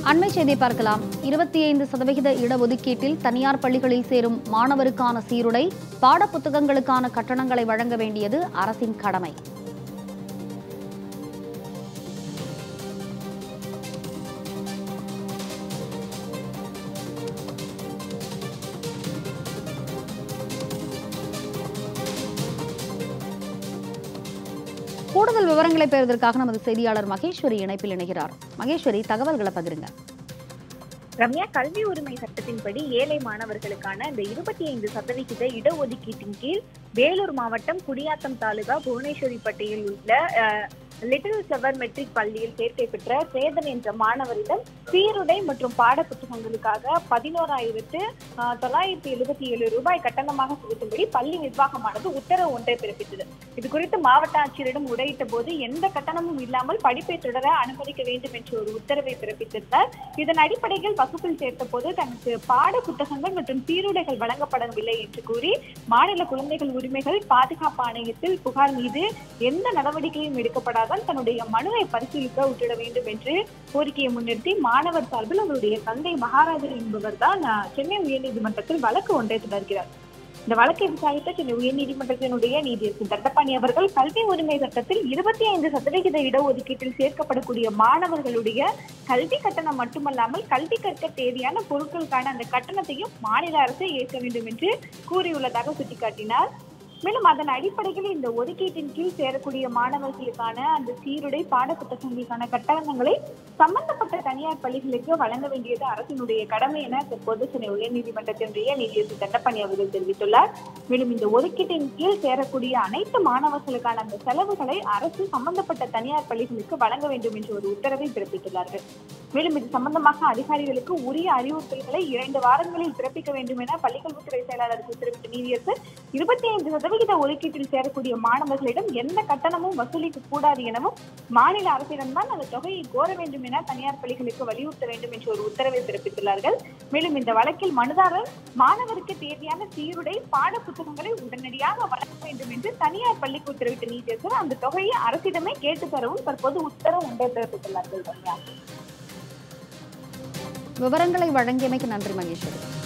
அண்மை செய்தி பார்க்கலாம். 25% இடஒதுக்கீட்டில் தனியார் பள்ளிகளில் சேரும் மாணவருக்கான சீருடை, பாடப்புத்தகங்களுக்கான கட்டணங்களை வழங்க வேண்டியது அரசின் கடமை. கூடுதல் விவரங்களை பெறுவதற்காக நமது செய்தியாளர் மகேஸ்வரி இணைப்பில் இணைகிறார். மகேஸ்வரி, தகவல்களை பகிருங்க. ரம்யா, கல்வி உரிமை சட்டத்தின்படி ஏழை மாணவர்களுக்கான இந்த 25% இடஒதுக்கீட்டின் கீழ் வேலூர் மாவட்டம் குடியாத்தம் தாலுகா புவனேஸ்வரிப்பட்டியில் உள்ள லிட்டில் ஃப்ளவர் மெட்ரிக் பள்ளியில் சேர்க்கை பெற்ற சேதன் என்ற மாணவரிடம் சீருடை மற்றும் பாட புத்தகங்களுக்காக 11,977 ரூபாய் கட்டணமாக செலுத்தும்படி பள்ளி நிர்வாகமானது உத்தரவு ஒன்றை பிறப்பித்தது. இது குறித்து மாவட்ட ஆட்சியரிடம் முறையிட்ட போது எந்த கட்டணமும் இல்லாமல் படிப்பை தொடர அனுமதிக்க வேண்டும் என்று ஒரு உத்தரவை பிறப்பித்திருந்தார். இதன் அடிப்படையில் வகுப்பில் சேர்த்த போது தனக்கு பாட புத்தகங்கள் மற்றும் சீருடைகள் வழங்கப்படவில்லை என்று கூறி மாநில குழந்தைகள் உரிமைகள் பாதுகாப்பு ஆணையத்தில் புகார் மீது எந்த நடவடிக்கையும் எடுக்கப்படாத தன்னுடைய மனுவை பரிசீலிக்க உத்தரவிட வேண்டும் என்று கோரிக்கையை முன்னிறுத்தி மாணவர் சார்பில் அவருடைய தந்தை மகாராஜன் என்பவர் தான் சென்னை உயர்நீதிமன்றத்தில் வழக்கு ஒன்றை தொடர்கிறார். இந்த வழக்கை விசாரித்த சென்னை உயர்நீதிமன்றத்தினுடைய நீதியரசர் தண்டபாணி அவர்கள் கல்வி உரிமை சட்டத்தில் 25% இடஒதுக்கீட்டில் சேர்க்கப்படக்கூடிய மாணவர்களுடைய கல்வி கட்டணம் மட்டுமல்லாமல் கல்வி கற்க தேவையான பொருட்களுக்கான அந்த கட்டணத்தையும் மாநில அரசே ஏற்க வேண்டும் என்று கூறியுள்ளதாக சுட்டிக்காட்டினார். மேலும் அதன் அடிப்படையில் இந்த ஒதுக்கீட்டின் கீழ் சேரக்கூடிய மாணவர்களுக்கான அந்த சீருடை பாட புத்தகங்களுக்கான கட்டணங்களை சம்பந்தப்பட்ட தனியார் பள்ளிகளுக்கு வழங்க வேண்டியது அரசினுடைய கடமை என தற்போது சென்னை உயர்நீதிமன்றத்தினுடைய நீதியரசர் தண்டபாணி அவர்கள் தெரிவித்துள்ளார். மேலும் இந்த ஒதுக்கீட்டின் கீழ் சேரக்கூடிய அனைத்து மாணவர்களுக்கான அந்த செலவுகளை அரசு சம்பந்தப்பட்ட தனியார் பள்ளிகளுக்கு வழங்க வேண்டும் என்று ஒரு உத்தரவை பிறப்பித்துள்ளார்கள். மேலும் இது சம்பந்தமாக அதிகாரிகளுக்கு உரிய அறிவுறுத்தல்களை 2 வாரங்களில் பிறப்பிக்க வேண்டும் என பள்ளிக்கல்வித்துறை செயலாளருக்கு உத்தரவிட்ட நீதியரசர் 25% ஒதுக்கீட்டில் சேரக்கூடிய மாணவர்களிடம் எந்த கட்டணமும் வசூலிக்க கூடாது எனவும் மாநில அரசிடம்தான் அந்த தொகையை கோர வேண்டும் என தனியார் பள்ளிகளுக்கு வலியுறுத்த வேண்டும் என்று ஒரு உத்தரவை பிறப்பித்துள்ளார்கள். மேலும் இந்த வழக்கில் மனுதாரர் மாணவருக்கு தேவையான சீருடை பாட புத்தகங்களை உடனடியாக வழங்க வேண்டும் என்று தனியார் பள்ளிக்கு உத்தரவிட்ட நீதியரசர் அந்த தொகையை அரசிடமே கேட்டு பெறவும் தற்போது உத்தரவு ஒன்றை பிறப்பித்துள்ளார்கள். விவரங்களை வழங்கியமைக்கு நன்றி மகேஸ்வரி.